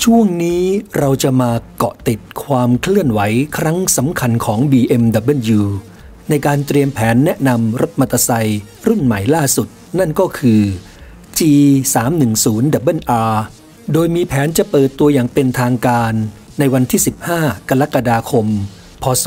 ช่วงนี้เราจะมาเกาะติดความเคลื่อนไหวครั้งสำคัญของ BMW ในการเตรียมแผนแนะนำรถมอเตอร์ไซค์รุ่นใหม่ล่าสุดนั่นก็คือ G310RR โดยมีแผนจะเปิดตัวอย่างเป็นทางการในวันที่ 15 กรกฎาคม พ.ศ.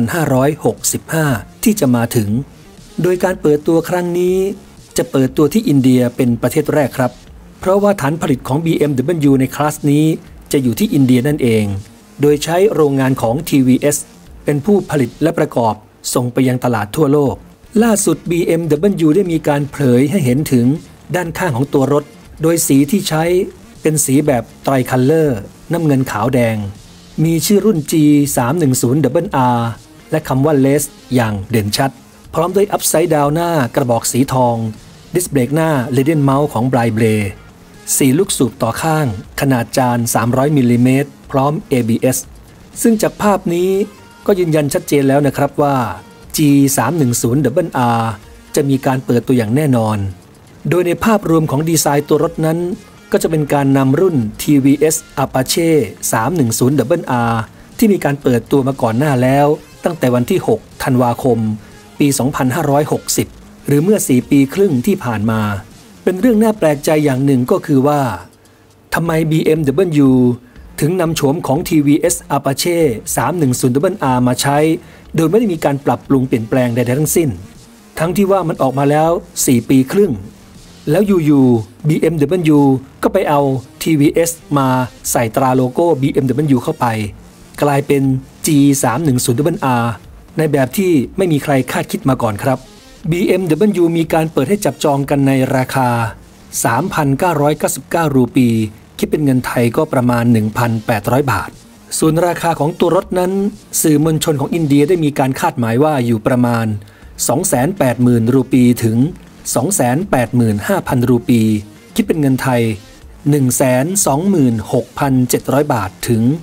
2565 ที่จะมาถึงโดยการเปิดตัวครั้งนี้จะเปิดตัวที่อินเดียเป็นประเทศแรกครับเพราะว่าฐานผลิตของ BMW ในคลาสนี้จะอยู่ที่อินเดียนั่นเองโดยใช้โรงงานของ TVS เป็นผู้ผลิตและประกอบส่งไปยังตลาดทั่วโลกล่าสุด BMW ได้มีการเผยให้เห็นถึงด้านข้างของตัวรถโดยสีที่ใช้เป็นสีแบบไตรคัลเลอร์น้ำเงินขาวแดงมีชื่อรุ่น G310RR และคำว่า Less อย่างเด่นชัดพร้อมด้วยอัพไซด์ดาวหน้ากระบอกสีทองดิสเบรกหน้า Leaded Mount ของ Braible 4 ลูกสูบต่อข้างขนาดจาน300มิลลิเมตรพร้อม ABS ซึ่งจากภาพนี้ก็ยืนยันชัดเจนแล้วนะครับว่า G310RR จะมีการเปิดตัวอย่างแน่นอนโดยในภาพรวมของดีไซน์ตัวรถนั้นก็จะเป็นการนำรุ่น TVS Apache 310RR ที่มีการเปิดตัวมาก่อนหน้าแล้วตั้งแต่วันที่ 6 ธันวาคม ปี 2560 หรือเมื่อ 4 ปีครึ่งที่ผ่านมาเป็นเรื่องน่าแปลกใจอย่างหนึ่งก็คือว่าทำไม BMW ถึงนำโฉมของ TVS Apache 310RR มาใช้โดยไม่ได้มีการปรับปรุงเปลี่ยนแปลงใดๆทั้งสิ้นทั้งที่ว่ามันออกมาแล้ว 4 ปีครึ่งแล้วอยู่ๆ BMW ก็ไปเอา TVS มาใส่ตราโลโก้ BMW เข้าไปกลายเป็น G310RR ในแบบที่ไม่มีใครคาดคิดมาก่อนครับ BMW มีการเปิดให้จับจองกันในราคา 3,999 รูปีคิดเป็นเงินไทยก็ประมาณ 1,800 บาทส่วนราคาของตัวรถนั้นสื่อมวลชนของอินเดียได้มีการคาดหมายว่าอยู่ประมาณ 280,000 รูปีถึง 285,000 รูปีคิดเป็นเงินไทย 126,700 บาทถึง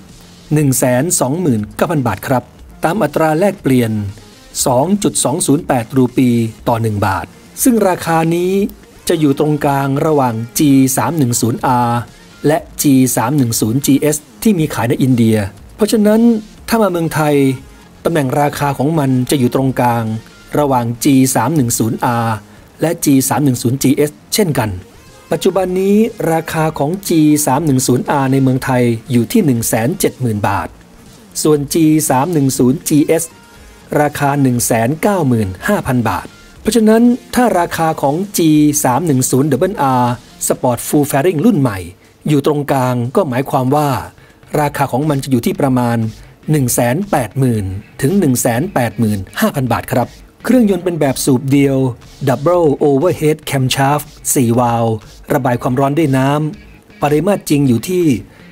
129,000 บาทครับตามอัตราแลกเปลี่ยน 2.208 รูปีต่อ 1 บาทซึ่งราคานี้จะอยู่ตรงกลางระหว่าง G310R และ G310GS ที่มีขายในอินเดียเพราะฉะนั้นถ้ามาเมืองไทยตำแหน่งราคาของมันจะอยู่ตรงกลางระหว่าง G310R และ G310GS เช่นกันปัจจุบันนี้ราคาของ G310R ในเมืองไทยอยู่ที่ 170,000 บาทส่วน G310GS ราคา 195,000 บาทเพราะฉะนั้นถ้าราคาของ G310RR Sport Full Fairing รุ่นใหม่อยู่ตรงกลางก็หมายความว่าราคาของมันจะอยู่ที่ประมาณ 180,000 ถึง 185,000 บาทครับเครื่องยนต์เป็นแบบสูบเดียว Double Overhead Camshaft 4 วาล์วระบายความร้อนด้วยน้ำปริมาตรจริงอยู่ที่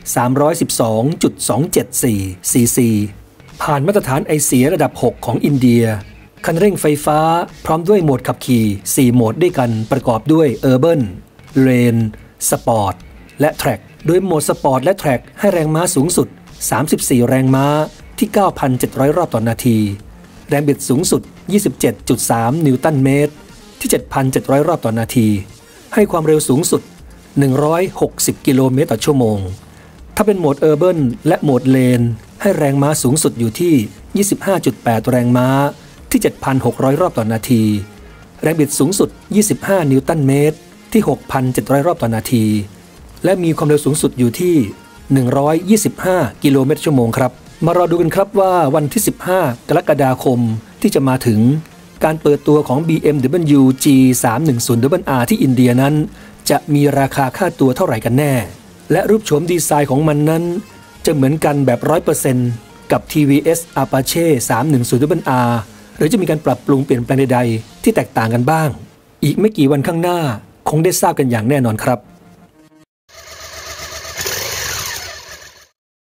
312.274 ซีซีผ่านมาตรฐานไอเสียระดับ 6 ของอินเดียคันเร่งไฟฟ้าพร้อมด้วยโหมดขับขี่ 4 โหมดด้วยกันประกอบด้วย Urban, Rain, Sport และ Track โดยโหมด Sport และ Track ให้แรงม้าสูงสุด 34 แรงม้าที่ 9,700 รอบต่อนาทีแรงบิดสูงสุด 27.3 นิวตันเมตรที่ 7,700 รอบต่อนาทีให้ความเร็วสูงสุด 160 กิโลเมตรต่อชั่วโมงถ้าเป็นโหมด Urban และโหมด Lane ให้แรงม้าสูงสุดอยู่ที่ 25.8 แรงม้าที่ 7,600 รอบต่อนาทีแรงบิดสูงสุด 25 นิวตันเมตรที่ 6,700 รอบต่อนาทีและมีความเร็วสูงสุดอยู่ที่ 125 กิโลเมตรชั่วโมงครับมารอดูกันครับว่าวันที่ 15 กรกฎาคมที่จะมาถึงการเปิดตัวของ BMW G310RR ที่อินเดียนั้นจะมีราคาค่าตัวเท่าไหร่กันแน่และรูปโฉมดีไซน์ของมันนั้นจะเหมือนกันแบบ 100% กับ TVS Apache 310RR หรือจะมีการปรับปรุงเปลี่ยนแปลงใดๆที่แตกต่างกันบ้างอีกไม่กี่วันข้างหน้าคงได้ทราบกันอย่างแน่นอนครับ